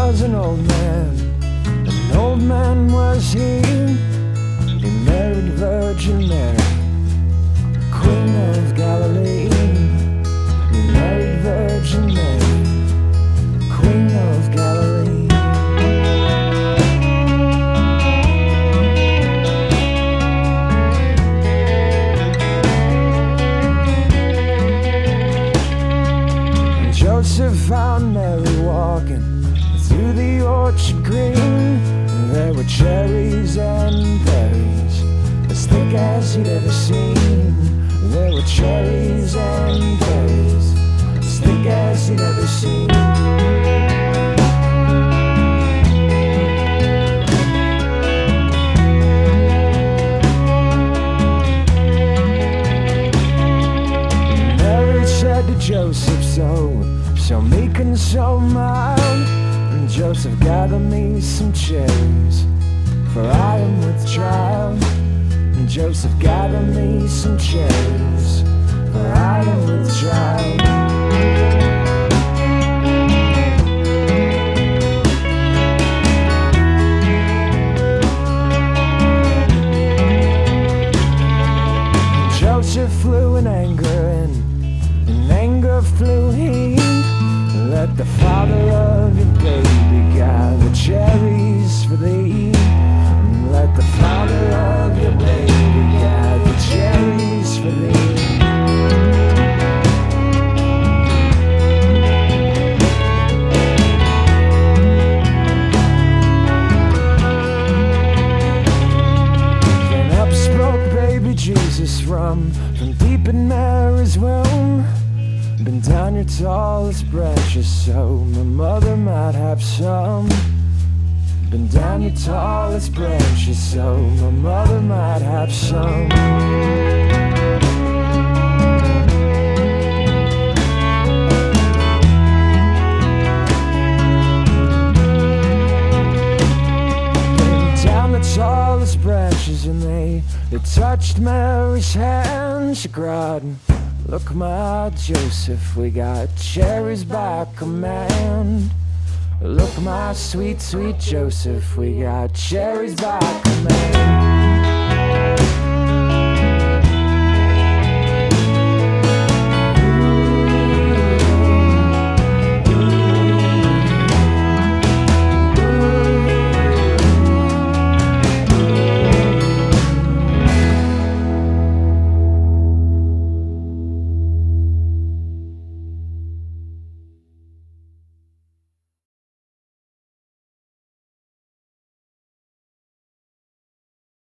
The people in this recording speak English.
was an old man was he. He married Virgin Mary, Queen of Galilee. He married Virgin Mary, Queen of Galilee. And Joseph found Mary walking through the orchard green. There were cherries and berries as thick as he'd ever seen. There were cherries and berries as thick as he'd ever seen. Mary said to Joseph, so meek and so mild, and Joseph, gather me some cherries, for I am with child. And Joseph, gather me some cherries, for I am with child. And Joseph flew in anger, and in anger flew he. Let the father of your baby gather cherries for thee. Let the father of your baby gather cherries for thee. Then up spoke baby Jesus from deep in Mary's womb. Bend down your tallest branches so my mother might have some. Bend down your tallest branches so my mother might have some. Bend down the tallest branches and they touched Mary's hand. She cried, look, my Joseph, we got cherries by command. Look, my sweet, sweet Joseph, we got cherries by command.